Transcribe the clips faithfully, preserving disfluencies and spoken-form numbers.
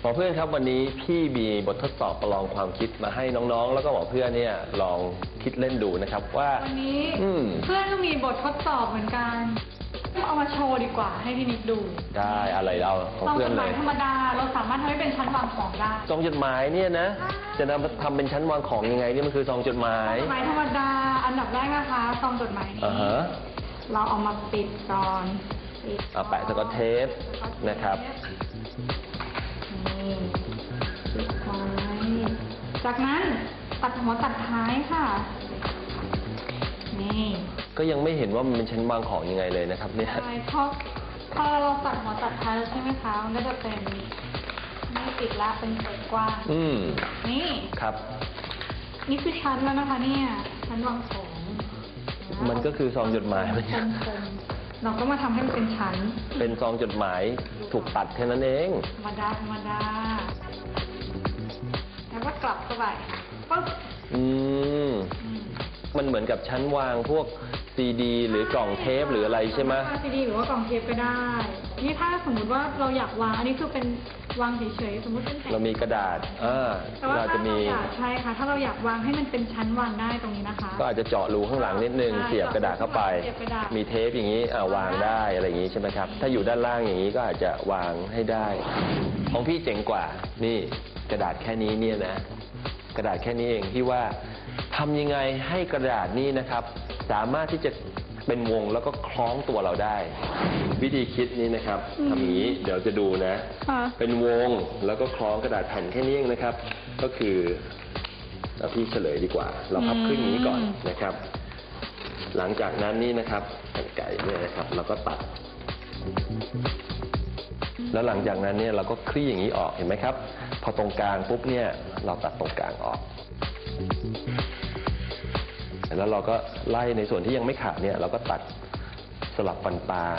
หมอเพื่อนครับวันนี้พี่มีบททดสอบประลองความคิดมาให้น้องๆแล้วก็หมอเพื่อนเนี่ยลองคิดเล่นดูนะครับว่าวันนี้เพื่อนก็มีบททดสอบเหมือนกันเอามาโชว์ดีกว่าให้พี่นิดดูได้อะไรเราของเพื่อนเลยซองจดหมายธรรมดาเราสามารถทำให้เป็นชั้นวางของได้ซองจดหมายเนี่ยนะจะนำทำเป็นชั้นวางของยังไงนี่มันคือซองจดหมายจดหมายธรรมดาอันดับแรกนะคะซองจดหมายนี้เราเอามาปิดก่อนเอาแปะสกอตเทปนะครับนี่ปิดไว้จากนั้นตัดหัวตัดท้ายค่ะนี่ก็ยังไม่เห็นว่ามันเป็นชั้นวางของยังไงเลยนะครับเนี่ยใช่เพราะพอเราตัดหัวตัดท้ายใช่ไหมคะมันก็จะเป็นไม่ติดละเป็นเปิดกว้างอืมนี่ครับนี่คือชั้นแล้วนะคะเนี่ยชั้นวางของมันก็คือซองจดหมายมันเราก็มาทำให้มันเป็นชั้นเป็นซองจดหมายถูกตัดแค่นั้นเองธรรมดาธรรมดาแล้วก็กลับเข้าไปปึ๊บอืมมันเหมือนกับชั้นวางพวกซีดีหรือกล่องเทปหรืออะไรใช่ไหมซีดีหรือว่ากล่องเทปก็ได้นี่ถ้าสมมุติว่าเราอยากวางอันนี้คือเป็นวางเฉยๆสมมติเป็นเรามีกระดาษอ่าเราจะมีใช่ค่ะถ้าเราอยากวางให้มันเป็นชั้นวางได้ตรงนี้นะคะก็อาจจะเจาะรูข้างหลังนิดนึงเสียบกระดาษเข้าไปมีเทปอย่างนี้อ่าวางได้อะไรอย่างนี้ใช่ไหมครับถ้าอยู่ด้านล่างอย่างนี้ก็อาจจะวางให้ได้ของพี่เจ๋งกว่านี่กระดาษแค่นี้เนี่ยนะกระดาษแค่นี้เองที่ว่าทำยังไงให้กระดาษนี้นะครับสามารถที่จะเป็นวงแล้วก็คล้องตัวเราได้วิธีคิดนี้นะครับทำอย่างนี้เดี๋ยวจะดูนะเป็นวงแล้วก็คล้องกระดาษแผ่นแค่นี้เองนะครับก็คือเราพี่เฉลยดีกว่าเราพับขึ้นอย่างนี้ก่อนนะครับหลังจากนั้นนี่นะครับแผ่นไก่เนี่ยนะครับเราก็ตัดแล้วหลังจากนั้นเนี่ยเราก็คลี่อย่างนี้ออกเห็นไหมครับพอตรงกลางปุ๊บเนี่ยเราตัดตรงกลางออกแล้วเราก็ไล่ในส่วนที่ยังไม่ขาดเนี่ยเราก็ตัดสลับฟันปลา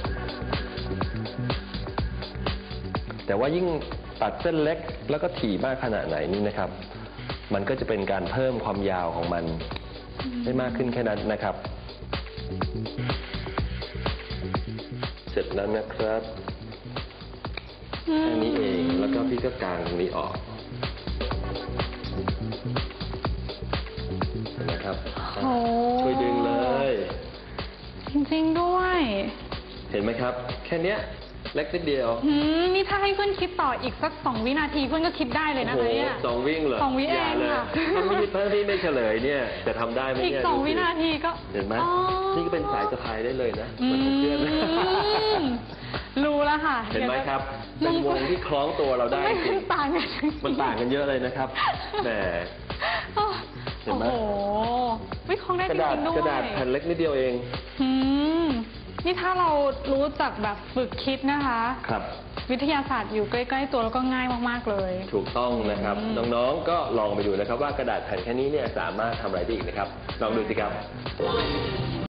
แต่ว่ายิ่งตัดเส้นเล็กแล้วก็ถี่มากขนาดไหนนี่นะครับมันก็จะเป็นการเพิ่มความยาวของมันได้มากขึ้นแค่นั้นนะครับเสร็จแล้วนะครับแค่นี้เองแล้วก็พี่ก็กางตรงนี้ออกนะครับช่วยดึงเลยจริงๆด้วยเห็นไหมครับแค่นี้เล็กนิดเดียวนี่ถ้าให้เพื่อนคิดต่ออีกสักสองวินาทีเพื่อนก็คิดได้เลยนะเนี่ยสองวิ่งเหรอสองวิเองค่ะถ้าไม่ถ้าพี่ไม่เฉลยเนี่ยจะทำได้ไหมเนี่ยอีกสองวินาทีก็เห็นไหมนี่ก็เป็นสายสะพายได้เลยนะเหมือนเพื่อนรู้แล้วค่ะเห็นไหมครับเป็นวงที่คล้องตัวเราได้จริงต่างกันมันต่างกันเยอะเลยนะครับแหมเห็นไหมโอ้โหวิคล้องได้จริงๆด้วยกระดาษแผ่นเล็กนิดเดียวเองนี่ถ้าเรารู้จักแบบฝึกคิดนะคะครับวิทยาศาสตร์อยู่ใกล้ๆตัวแล้วก็ง่ายมากๆเลยถูกต้องนะครับน้องๆก็ลองไปดูนะครับว่ากระดาษแผ่นแค่นี้เนี่ยสามารถทำอะไรได้อีกนะครับลองดูสิครับ